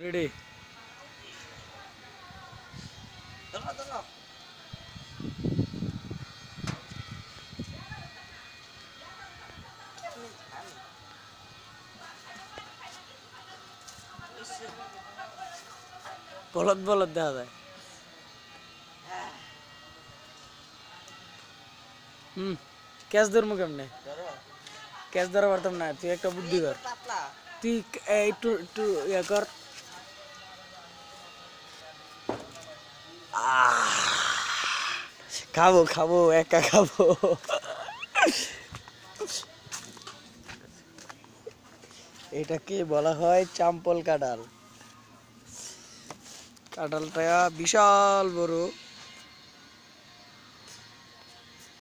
Ready. বলদ বলদ দেখা যায়। ক্যাচ ধরবো কেমনে? ক্যাচ ধরা পারতাম না, তুই একটা বুদ্ধি কর। তুই একটু একটু ইয়ে কর। খাবো খাবো, একা খাবো। এটাকে বলা হয় চাম্পল কাঁঠাল। কাঁঠালটা বিশাল বড়।